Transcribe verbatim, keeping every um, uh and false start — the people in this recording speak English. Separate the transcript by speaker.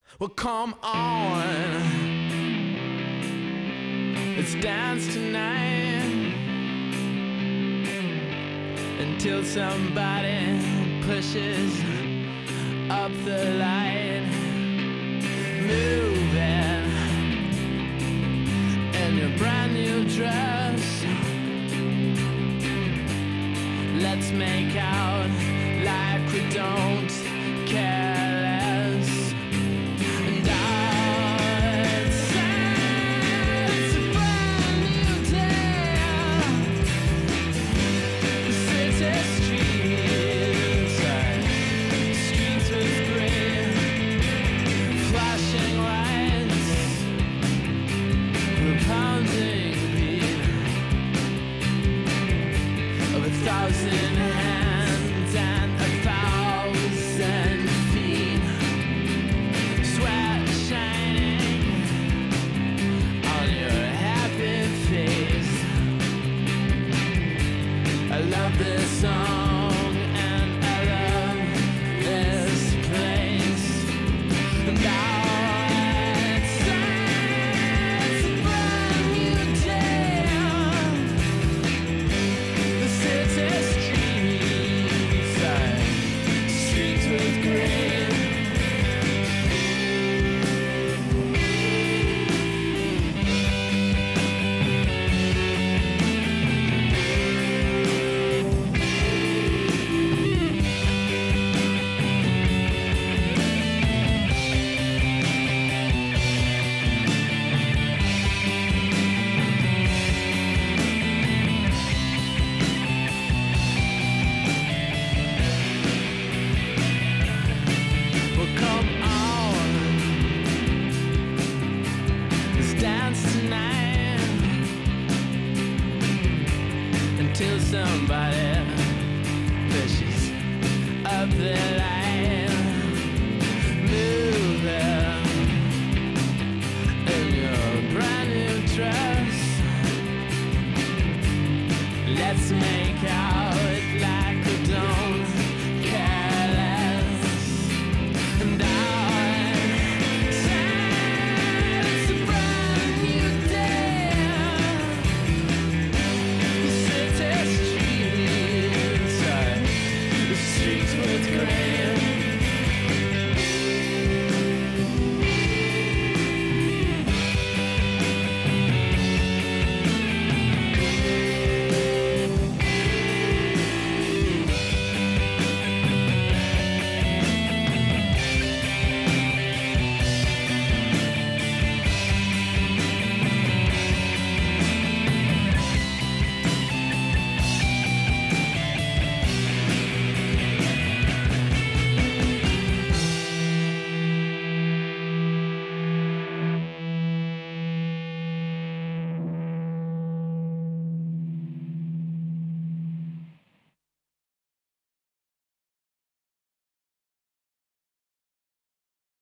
Speaker 1: Well, come on, let's dance tonight until somebody pushes up the light. Moving in your brand new dress, let's make out like we don't care less. And outside it's a brand new day. City streets, streets with gray flashing lights, the pounding beat of a thousand hands and a thousand feet. Sweat shining on your happy face. I love this song.